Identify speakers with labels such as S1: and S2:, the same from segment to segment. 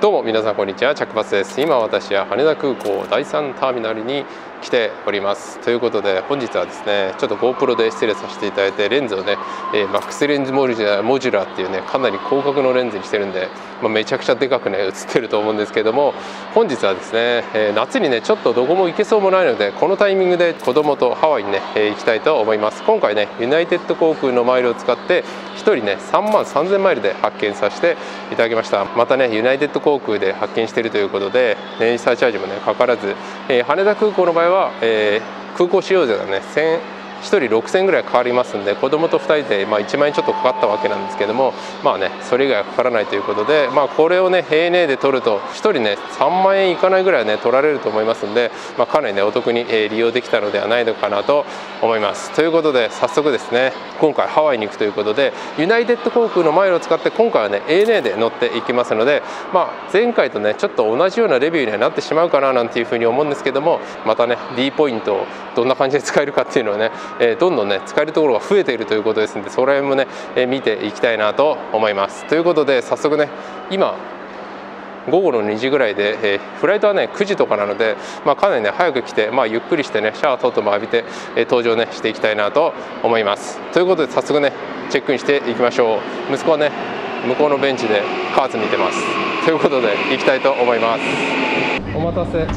S1: どうも皆さんこんにちは、チャックバスです。今私は羽田空港第3ターミナルに来ております。ということで本日はですね、ちょっと GoPro で失礼させていただいて、レンズをね、マックスレンズモジュラーっていうね、かなり広角のレンズにしてるんで、めちゃくちゃでかくね映ってると思うんですけども、本日はですね、夏にねちょっとどこも行けそうもないので、このタイミングで子供とハワイにね、行きたいと思います。今回ねユナイテッド航空のマイルを使って1人ね3万3000マイルで発見させていただきました。またねユナイテッド航空で発見しているということで、燃油サーチャージもねかからず、羽田空港の場合は、空港使用税がね1人6000円ぐらいかかりますんで、子供と2人で1万円ちょっとかかったわけなんですけども、それ以外はかからないということで、これをねANAで取ると1人ね3万円いかないぐらいね取られると思いますんで、かなりねお得に利用できたのではないのかなと思います。ということで早速ですね、今回ハワイに行くということでユナイテッド航空のマイルを使って今回はね ANA で乗っていきますので、前回とねちょっと同じようなレビューにはなってしまうかななんていうふうに思うんですけども、またね D ポイントをどんな感じで使えるかっていうのをね、どんどんね使えるところが増えているということですので、それもね、見ていきたいなと思います。ということで早速ね、今午後の2時ぐらいで、フライトはね9時とかなので、かなりね早く来て、ゆっくりしてねシャワー等々も浴びて、搭乗ねしていきたいなと思います。ということで早速ねチェックインしていきましょう。息子はね向こうのベンチでカーツ見てます。ということで行きたいと思います。お待たせ。映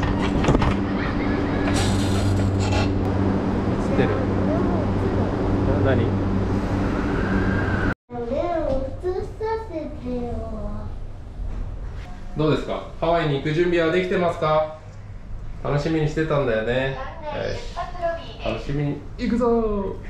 S1: ってる。何？どうですか？ハワイに行く準備はできてますか？楽しみにしてたんだよね。楽しみに行くぞー。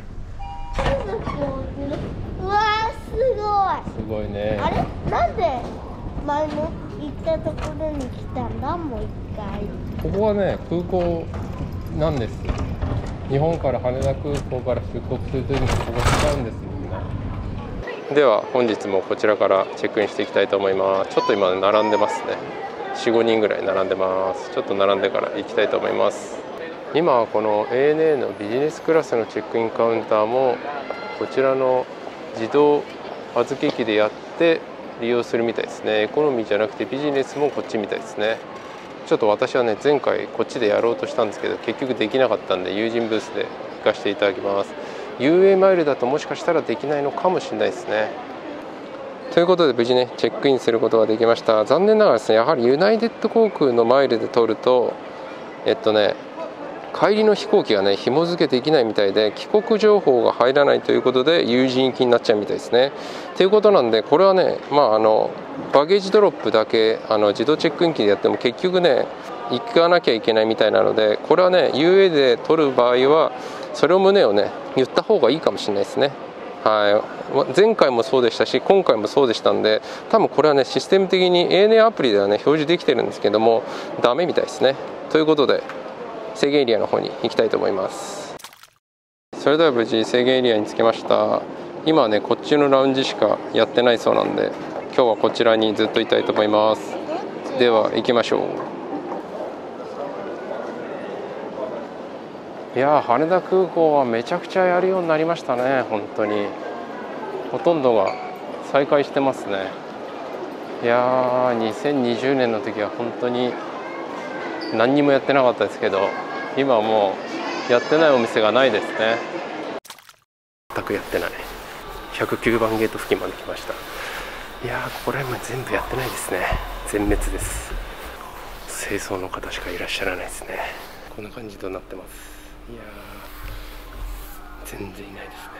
S2: うわー、
S1: すごいね。
S2: あれなんで前の行ったところに来たんだ？もう一回。
S1: ここはね空港なんです。日本から羽田空港から出国するときにここ使うんですよね。では本日もこちらからチェックインしていきたいと思います。ちょっと今並んでますね。4、5人ぐらい並んでます。ちょっと並んでから行きたいと思います。今はこの ANA のビジネスクラスのチェックインカウンターもこちらの自動預け機でやって利用するみたいですね。エコノミーじゃなくてビジネスもこっちみたいですね。ちょっと私はね前回こっちでやろうとしたんですけど結局できなかったんで、友人ブースで行かせていただきます。 UA マイルだともしかしたらできないのかもしれないですね。ということで無事ねチェックインすることができました。残念ながらですね、やはりユナイテッド航空のマイルで取ると帰りの飛行機がね紐付けできないみたいで、帰国情報が入らないということで有人行きになっちゃうみたいですね。ということなんで、これはねバゲージドロップだけ自動チェックイン機でやっても結局ね行かなきゃいけないみたいなので、これはね UA で取る場合はそれを旨をね言った方がいいかもしれないですね。はい、前回もそうでしたし今回もそうでしたんで、多分これはねシステム的に ANA アプリではね表示できてるんですけどもダメみたいですね。ということで制限エリアの方に行きたいと思います。それでは無事制限エリアに着きました。今はねこっちのラウンジしかやってないそうなんで、今日はこちらにずっといたいと思います。では行きましょう。いやー、羽田空港はめちゃくちゃやるようになりましたね。本当にほとんどが再開してますね。いやー、2020年の時は本当に何にもやってなかったですけど、今はもうやってないお店がないですね。全くやってない。109番ゲート付近まで来ました。いやー、これも全部やってないですね。全滅です。清掃の方しかいらっしゃらないですね。こんな感じとなってます。いやー、全然いないです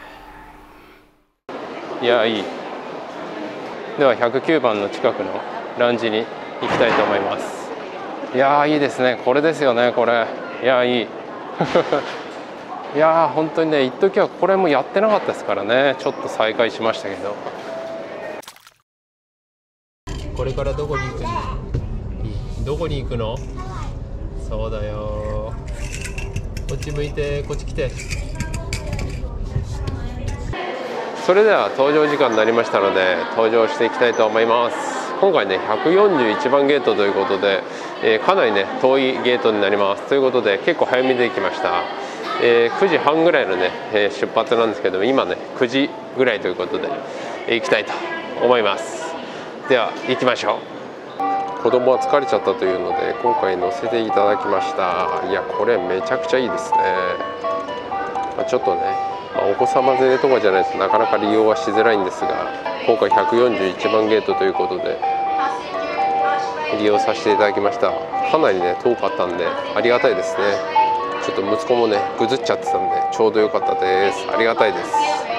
S1: ね。いやー、いい。では109番の近くのラウンジに行きたいと思います。いやー、いいですね。これですよね、これ。いやー、いい。いやー、本当にね、一時はこれもやってなかったですからね。ちょっと再開しましたけど。これからどこに行くの？どこに行くの？そうだよ。こっち向いて、こっち来て。それでは搭乗時間になりましたので搭乗していきたいと思います。今回ね141番ゲートということで、かなりね遠いゲートになります。ということで結構早めで行きました。9時半ぐらいのね、出発なんですけども、今ね9時ぐらいということで、行きたいと思います。では行きましょう。 子供は疲れちゃったというので今回乗せていただきました。いやこれめちゃくちゃいいですね。ちょっとね、お子様連れとかじゃないとなかなか利用はしづらいんですが、今回141番ゲートということで利用させていただきました。かなりね遠かったんでありがたいですね。ちょっと息子もねぐずっちゃってたんでちょうど良かったです。ありがたいです。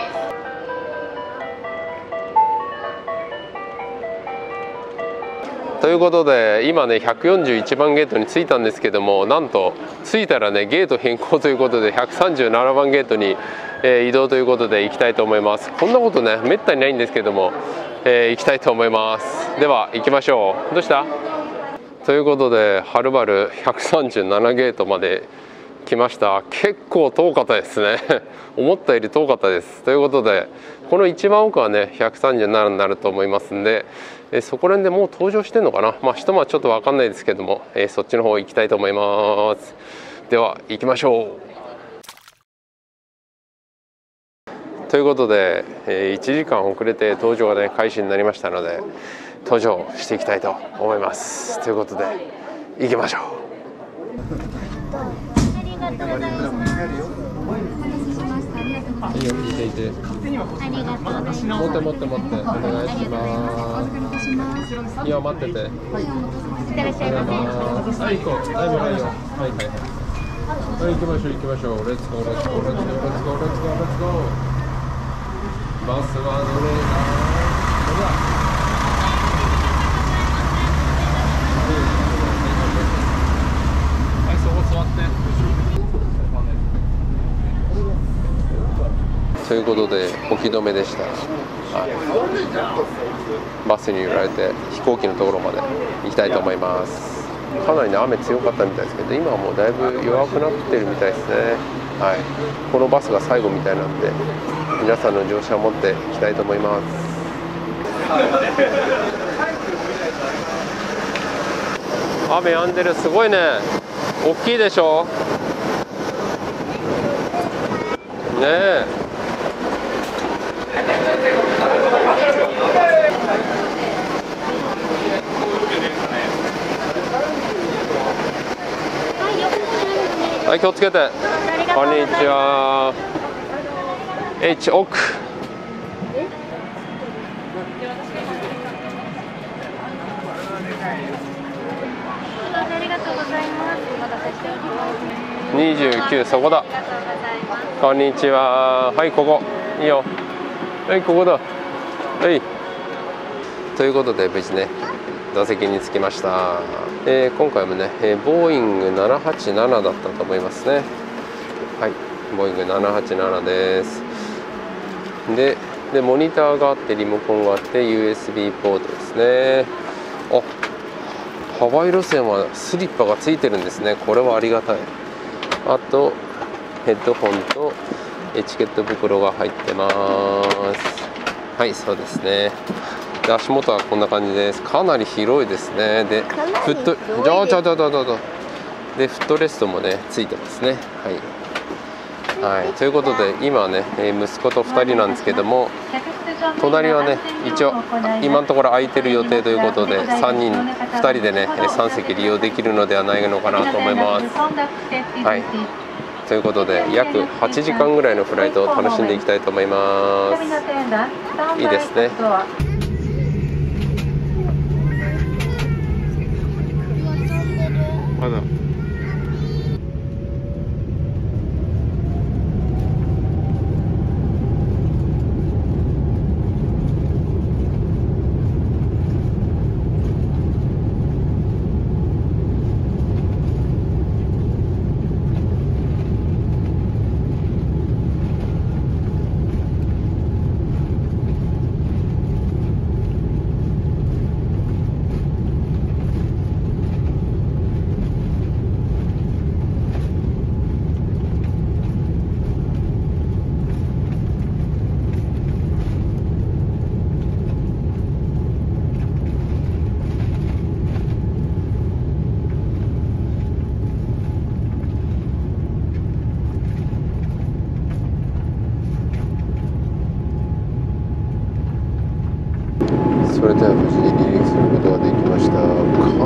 S1: ということで今ね141番ゲートに着いたんですけども、なんと着いたらねゲート変更ということで137番ゲートに、移動ということで行きたいと思います。こんなことねめったにないんですけども、行きたいと思います。では行きましょう。どうしたということではるばる137ゲートまで来ました。結構遠かったですね思ったより遠かったです。ということでこの一番奥はね137になると思いますんで、そこら辺でもう登場してんのかな、人はちょっと分かんないですけども、そっちの方行きたいと思います。では行きましょう。ということで、1時間遅れて登場がね開始になりましたので登場していきたいと思います。ということで行きましょう。
S2: ありがとうございます。
S1: いいよ、聞いていて。
S2: ありがとうございます。
S1: 持って持って持って、お願いします。いや、待ってて。
S2: いってらっしゃいませ。
S1: はい、行こう。はい、はいよ。はい、はい、はい。はい、行きましょう、行きましょう。レッツゴー、レッツゴー、レッツゴー、レッツゴー、レッツゴー、レッツゴー。バスは乗れない。それでは。はい、そこ座って。ということでお気止めでした。バスに揺られて飛行機のところまで行きたいと思います。かなりね雨強かったみたいですけど今はもうだいぶ弱くなってるみたいですね。はい、このバスが最後みたいなんで皆さんの乗車を持っていきたいと思います。雨止んでる。すごいね、大きいでしょねえ。はい、気をつけて。こんにちは。H 奥。
S2: ありがとうございます。お待たせしております。
S1: 29、そこだ。こんにちは。はい、ここ。いいよ。はい、ここだ。はい。ということで無事ね座席に着きました。今回もね、ボーイング787だったと思いますね。はい、ボーイング787です。でモニターがあってリモコンがあって USB ポートですね。あ、ハワイ路線はスリッパがついてるんですね。これはありがたい。あとヘッドホンとエチケット袋が入ってます。はい、そうですね。で足元はこんな感じです。かなり広いですね。でフットでフットレストもねついてますね。はい、はい、ということで今はね息子と2人なんですけども、隣はね一応今のところ空いてる予定ということで2人でね3席利用できるのではないのかなと思います。はい、ということで約8時間ぐらいのフライトを楽しんでいきたいと思います。いいですね。まだ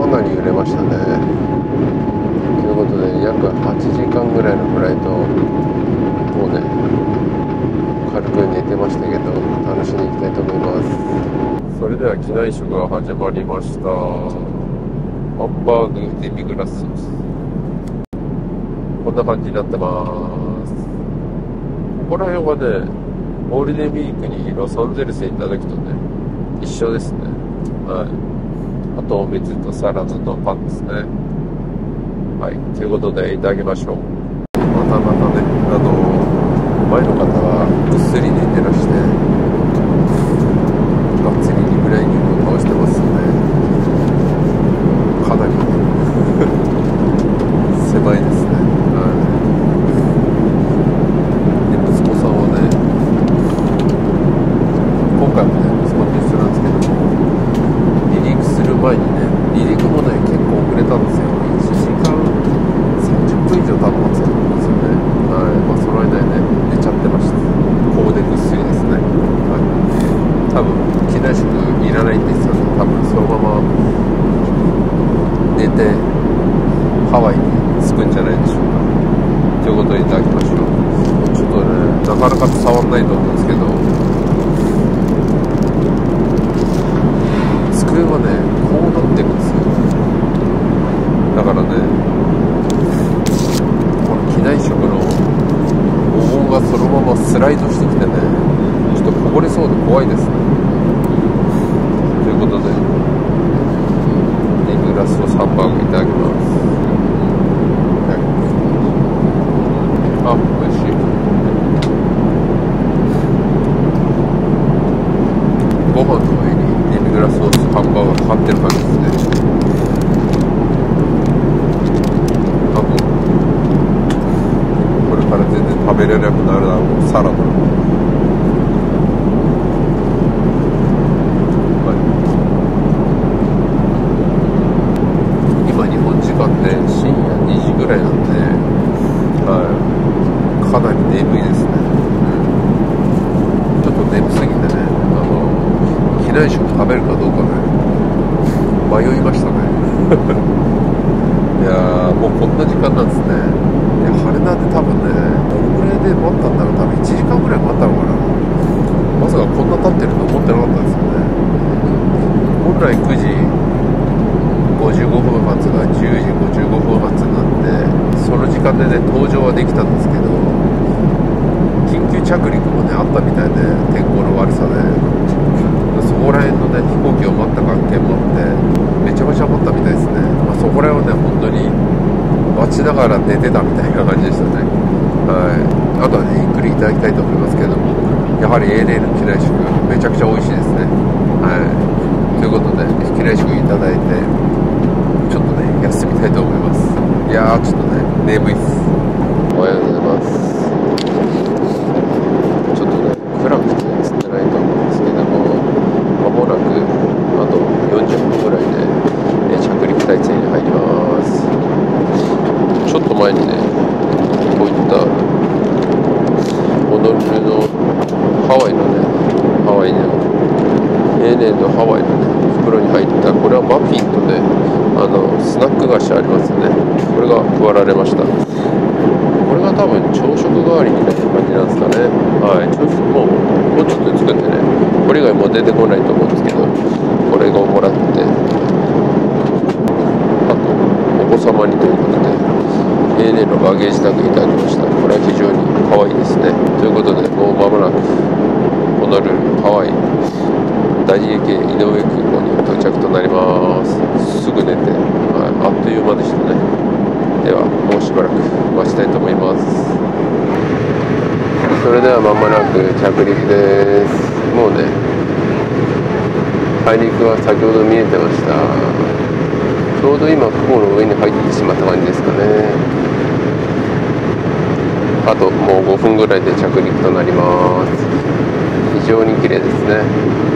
S1: かなり揺れましたね。ということで約8時間ぐらいのフライトもうね軽く寝てましたけど楽しんでいきたいと思います。それでは機内食が始まりました。ハンバーグデミグラスソース、こんな感じになってます。ここら辺はねゴールデンウィークにロサンゼルスにいた時とね一緒ですね。はい、あとお水とサラダとパンですね。はい、ということでいただきましょう。またね前の方はぐっすり寝てらしてがっつりリクライニングを倒してますのでかなり狭いですね。はい、で息子さんはね今回もね息子と一緒なんですけども離陸する前にね離陸もね結構遅れたんですよ。1時間30分以上経ってたんですよね。はい、その間にね寝ちゃってました。ここでぐっすりですね。はい、多分機内食いらないんですよね。多分そのまま寝てハワイに着くんじゃないでしょうか。ということでいただきましょう。ちょっとねなかなか伝わんないと思うんですけど机はねこうなってるんですよ。だからねこの機内食のお盆がそのままスライドしてきてねちょっとこぼれそうで怖いですね。ということでデミグラスソースハンバーグいただきます。あ、美味しい。ご飯の上にデミグラスソースハンバーガーかかってる感じですね。あとこれから全然食べれなくなるだろうサラダ、今日本時間で深夜2時ぐらいなんで、はい、かなり眠いですね。ちょっと眠すぎてね機内食食べるかどうかね迷いましたねいやーもうこんな時間なんですね。いや羽田で多分ねどれぐらいで待ったんだろう。多分1時間ぐらい待ったのかな。まさかこんな経ってると思ってなかったですよね。本来9時55分発が10時55分発になってその時間でね搭乗はできたんですけど緊急着陸もねあったみたいで天候の悪さでそこら辺のね飛行機を待った関係もあってめちゃめちゃ待ったみたいですね。そこら辺はね本当に待ちながら寝てたみたいな感じでしたね。はい、あとはねゆっくりいただきたいと思いますけれどもやはり ANA の機内食めちゃくちゃ美味しいですね。はい、ということで機内食いただいてちょっとね休みたいと思います。いやーちょっとね眠いっす。おはようございます。ちょっとね暗くて映ってないと思うんですけども間もなくあと40分ぐらいで、着陸態勢に入ります。ちょっと前にねこういったホノルルのハワイの ANA のハワイのね袋に入ったこれはマフィンとねスナック菓子ありますよね。これが配られました。これが多分朝食代わりみたいな感じなんですかね。はい、朝食もうちょっと作ってねこれ以外もう出てこないと思うんですけどこれをもらってあとお子様にということで ANA のバゲージタグいただきました。これは非常に可愛いですね。ということでもう間もなくホノルルハワイ第2駅井上空港に到着となります。すぐ寝て、あっという間でしたね。ではもうしばらく待ちたいと思います。それでは間もなく着陸です。もうね大陸は先ほど見えてました。ちょうど今雲の上に入ってしまった感じですかね。あともう5分ぐらいで着陸となります。非常に綺麗ですね。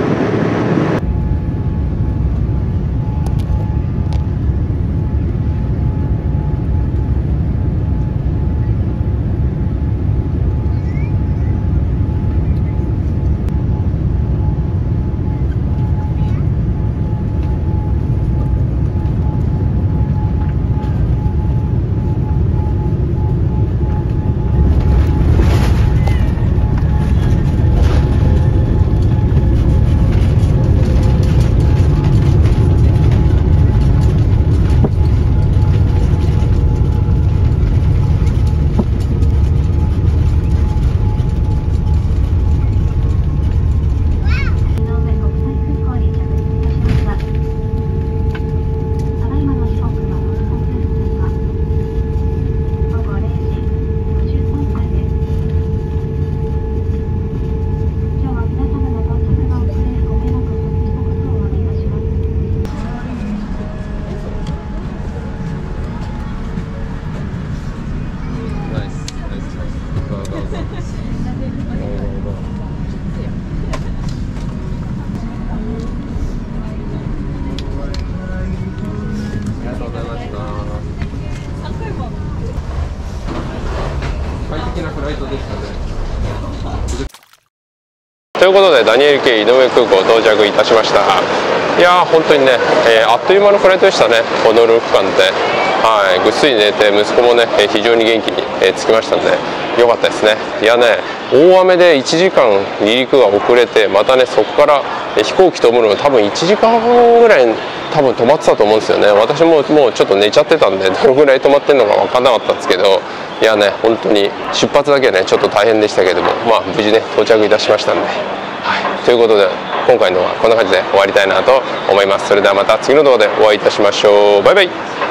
S1: ということでダニエル系井上空港到着いたしました。いやー本当にね、あっという間のフライトでしたね、ホノルル区間って。はい、ぐっすり寝て息子もね非常に元気に着きましたんで良かったですね。いやね、大雨で1時間離陸が遅れて、またねそこから飛行機飛ぶのが多分1時間半ぐらい多分止まってたと思うんですよね。私ももうちょっと寝ちゃってたんでどのぐらい止まってるのか分からなかったんですけど、いやね本当に出発だけはねちょっと大変でしたけども、まあ無事ね到着いたしましたんで、はい、ということで今回のはこんな感じで終わりたいなと思います。それではまた次の動画でお会いいたしましょう。バイバイ。